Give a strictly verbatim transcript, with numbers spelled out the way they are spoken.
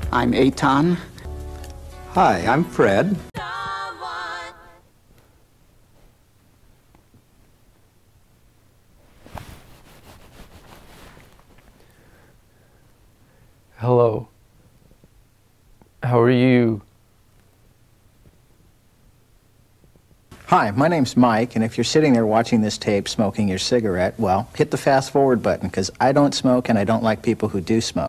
I'm Eitan. Hi, I'm Fred. Hello. How are you? Hi, my name's Mike, and if you're sitting there watching this tape smoking your cigarette, well, hit the fast forward button, because I don't smoke and I don't like people who do smoke.